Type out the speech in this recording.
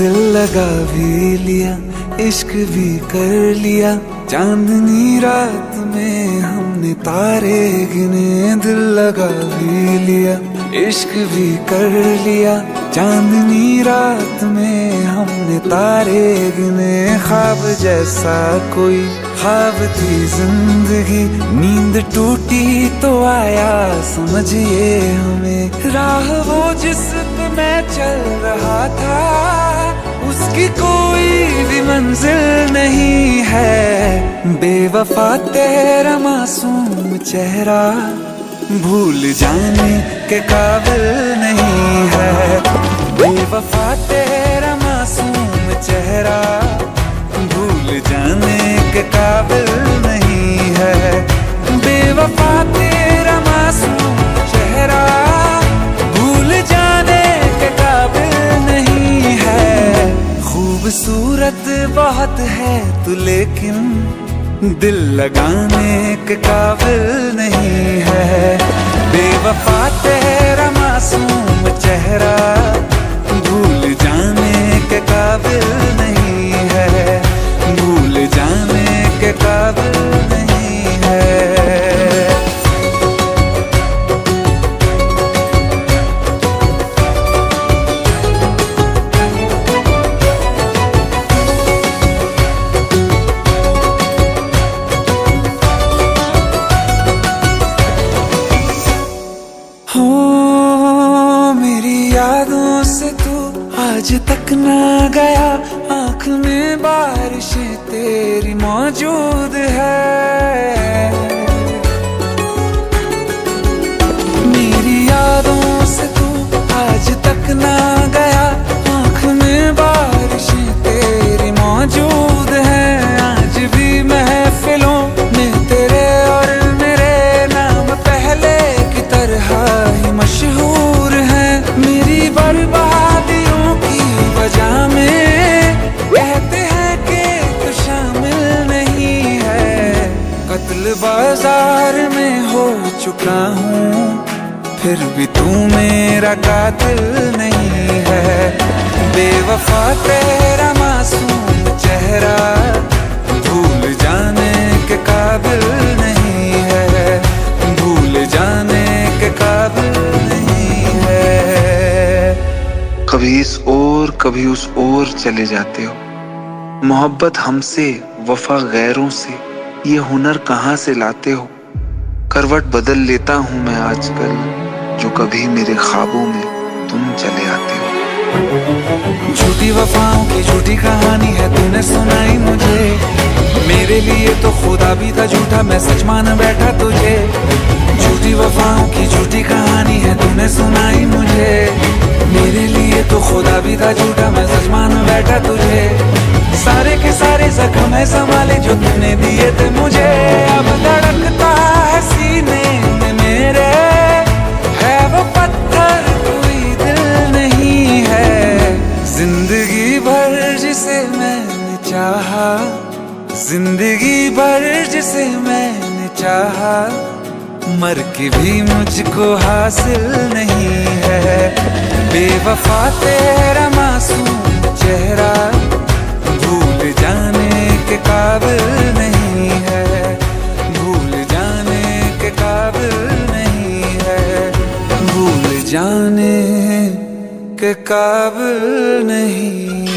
दिल लगा भी लिया, इश्क भी कर लिया, चांदनी रात में हमने तारे गिने। दिल लगा भी लिया, इश्क भी कर लिया, चांदनी रात में हमने तारे गिने। ख्वाब जैसा कोई ख्वाब थी जिंदगी, नींद टूटी तो आया समझिए हमें। राह वो जिस पे मैं चल रहा था, उसकी कोई भी मंजिल नहीं है। बेवफा तेरा मासूम चेहरा भूल जाने के काबिल नहीं है। बेवफा तेरा मासूम चेहरा भूल जाने के काबिल नहीं है। बेवफा तेरा मासूम चेहरा भूल जाने के काबिल नहीं है। खूबसूरत बहुत है तू लेकिन दिल लगाने के काबिल नहीं है। बेवफा तेरा मासूम चेहरा भूल जाने के काबिल नहीं है। भूल जाने के काबिल नहीं है। यादों से तू आज तक ना गया, आँख में बारिशें तेरी मौजूद है। मेरी यादों से तू आज तक ना गया, आँख में बारिशें तेरी मौजूद है। आज भी महफिलों में तेरे और मेरे नाम पहले की तरह ही मशहूर है। मेरी बर्बादियों की वजह में कहते हैं कि तू शामिल नहीं है। कत्ल बाजार में हो चुका हूँ, फिर भी तू मेरा कातिल नहीं है। बेवफा तेरा मासूम चेहरा भूल जाने के काबिल नहीं है। भूल जाने के काबिल नहीं है। कभी इस ओर कभी उस ओर चले जाते हो। मोहब्बत हमसे, वफा गैरों से, ये हुनर कहाँ से लाते हो। करवट बदल लेता हूँ मैं आजकल, जो कभी मेरे ख्वाबों में तुम चले आते हो। झूठी वफाओं की झूठी कहानी है तूने सुनाई मुझे। मेरे लिए तो खुदा भी था झूठा, मैं सच मान बैठा तुझे। झूठी वफाओं की झूठी कहानी है तूने सुनाई मुझे। मेरे लिए तो खुदा भी था झूठा, मैं सच मान बैठा तुझे। सारे के सारे जख्म है संभाले जो तूने दिए थे मुझे। अब धड़कता है सीने में मेरे, है वो पत्थर कोई दिल नहीं है। जिंदगी भर जिसे मैंने चाहा, जिंदगी भर जिसे मैंने चाहा, मर के भी मुझको हासिल नहीं है। बेवफा तेरा मासूम चेहरा भूल जाने के काबिल नहीं है। भूल जाने के काबिल नहीं है। भूल जाने के काबिल नहीं।